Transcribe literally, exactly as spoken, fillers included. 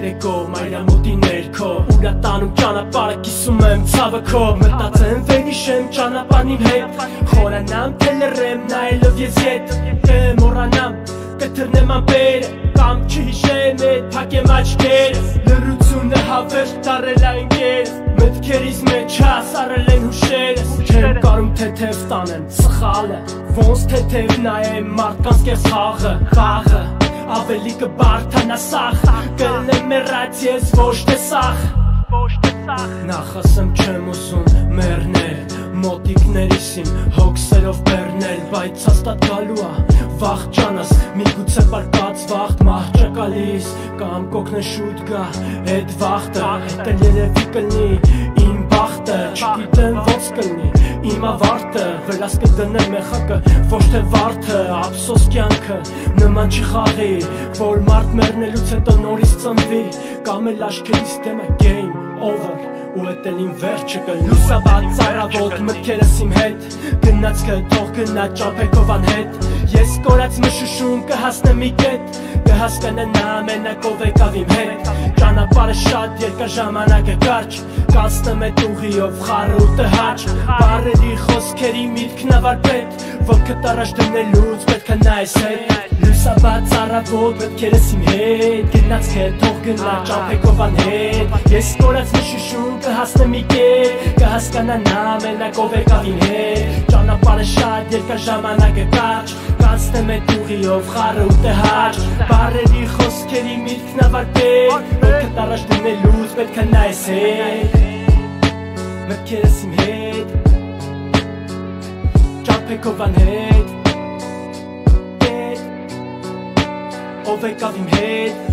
երեկո մայրամուտի ներքո Ուրա տանում ճանապարհը կիսում եմ ցավը քո Մտածեմ վերհիշեմ ճանապարհն իմ հետ Խորանամ թե լռեմ նայելով ես ետ Թե մոռանամ կթռնեմ ամպերը Կամ չհիշեմ էդ փակեմ աչքերս Լռությունը հավերժ դառել ա ընկերս Մտքերիս մեջ հասարել են հուշերս Չեմ կարում թեթև տանեմ սխալը Ոնց թեթև նայեմ մարդկանց կեղծ խաղը Խաղը ավելի կբարդանա սախ Կլնեմ մեռած ես ոչ թե սախ Նախ ասեմ չեմ ուզում մեռնել Մոտիկներիս իմ հոգսերով բեռնել Բայց հաստատ գալու ա վախճանս Միգուցե պարկած վաղտ մահճ է գալիս Կամ կօգնե շուտ գա էդ վախտը Էդ էլ երևի կլնի իմ բախտը Չգիտեմ ոնց կլնի իմ ավարտը Վրաս կդնեմ մեխակը ոչ թե վարդը Ափսոս կյանքը նման չի խաղի Որ մարդ մեռնելուց հետո նորից ծնվի Կամ էլ աչքերիս դեմը game over Ու էդ էլ իմ վերջը կլուսաբաց ծայրավոտ մտքերս իմ հետ Գնացքը թող գնա ճամփեքով անհետ Ես կորած մշուշում կհասնեմ մի կետ Կհասկանա նա մենակով եկավ իմ հետ Ճանապարհը շատ երկար ժամանակ է կարճ Կացնեմ էդ ուղիով խառը ու տհաճ Բառերի խոսքերի միտքն ավարտետ Ոտքդ առաջ դնելուց պետք է նայես հետ Լուսաբաց առավոտ մտքերս իմ հետ Գնացքը թող գնա ճամփեքով անհետ Ես կորած մշուշում կհասնեմ մի կետ Կհասկանա նա մենակով եկավ իմ հետ Ճանապարհը շատ երկար ժամանակ է կարճ Կացնեմ էդ ուղիով խառը ու տհաճ Բառերի խոսքերի միտքն ավարտետ Ոտքդ առաջ դնելուց պետք է նայես հետ Մտքերս իմ հետ Ճամփեքով անհետ Ով եկավ իմ հետ